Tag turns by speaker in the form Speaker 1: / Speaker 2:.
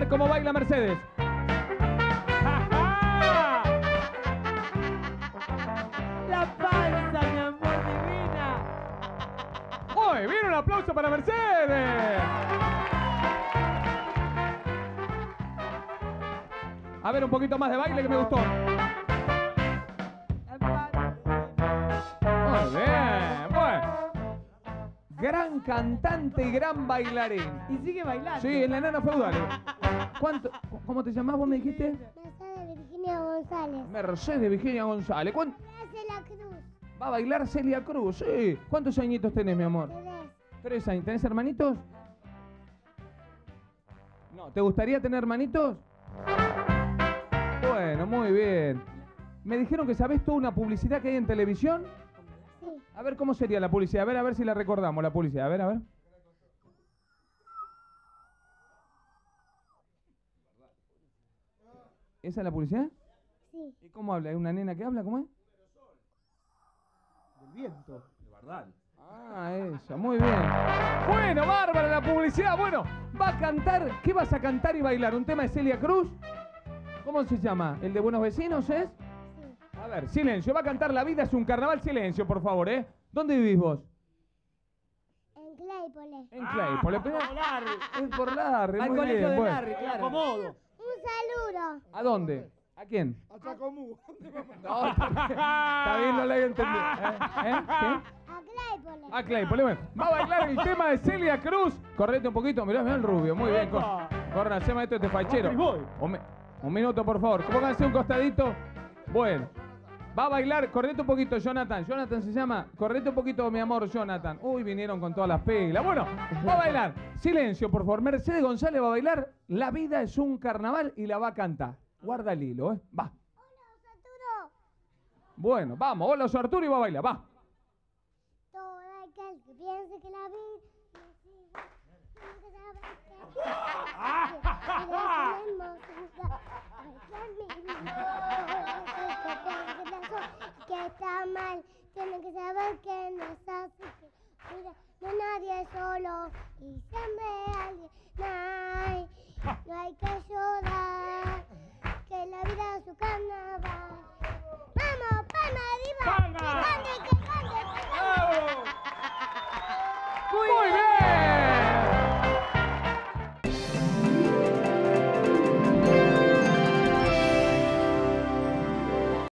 Speaker 1: ver cómo baila Mercedes.
Speaker 2: La panza, mi amor divina.
Speaker 1: ¡Uy! ¡Viene un aplauso para Mercedes! A ver, un poquito más de baile que me gustó. Muy bien, bueno. Gran cantante y gran bailarín.
Speaker 2: Y sigue bailando.
Speaker 1: Sí, en la enana feudal. ¿Cómo te llamás vos me dijiste?
Speaker 3: Mercedes Virginia González.
Speaker 1: Mercedes Virginia González.
Speaker 3: Hace la cruz.
Speaker 1: Va a bailar Celia Cruz, sí. ¿Cuántos añitos tenés, mi amor? 3 años. ¿Tenés hermanitos? No. ¿Te gustaría tener hermanitos? Bueno, muy bien. Me dijeron que sabés toda una publicidad que hay en televisión.
Speaker 3: Sí.
Speaker 1: A ver cómo sería la publicidad. A ver si la recordamos, la publicidad. A ver, a ver. ¿Esa es la publicidad?
Speaker 3: Sí.
Speaker 1: ¿Y cómo habla? ¿Es una nena que habla? ¿Cómo es?
Speaker 4: Del viento. De verdad.
Speaker 1: Ah, eso, muy bien. Bueno, bárbara la publicidad. Bueno, va a cantar. ¿Qué vas a cantar y bailar? ¿Un tema de Celia Cruz? ¿Cómo se llama? ¿El de Buenos Vecinos es?
Speaker 3: Sí.
Speaker 1: A ver, silencio. Va a cantar La vida es un carnaval. Silencio, por favor, ¿eh? ¿Dónde vivís vos?
Speaker 3: En Claypole.
Speaker 1: En Claypole.
Speaker 4: Por Larry.
Speaker 1: Es por Larry.
Speaker 2: Al
Speaker 1: muy
Speaker 2: colegio
Speaker 1: bien,
Speaker 2: de
Speaker 1: bueno.
Speaker 2: Larry, claro.
Speaker 4: Acomodo.
Speaker 3: Un saludo.
Speaker 1: ¿A dónde? ¿A quién?
Speaker 4: A Chacomú.
Speaker 1: No, está bien, no le había entendido. ¿Qué?
Speaker 3: A Claypole.
Speaker 1: Ah, Claypole, bueno. Va a bailar el tema de Celia Cruz. Correte un poquito, mirá el rubio. Muy bien. Corran, hacemos esto, este fachero. Un minuto, por favor. Pónganse un costadito. Bueno. Va a bailar, correte un poquito, Jonathan. Jonathan se llama. Correte un poquito, mi amor, Jonathan. Uy, vinieron con todas las peglas. Bueno, va a bailar. Silencio, por favor. Mercedes González va a bailar La vida es un carnaval y la va a cantar. Guarda el hilo, ¿eh? Va.
Speaker 3: Hola, Arturo.
Speaker 1: Bueno, vamos. Hola, soy Arturo y va a bailar. Va.
Speaker 3: Todo aquel que piense que la vida tiene que saber que está mal, tiene que saber que no es así, que mira, no hay nadie solo y siempre hay alguien, no hay que llorar, que la vida es su carnaval.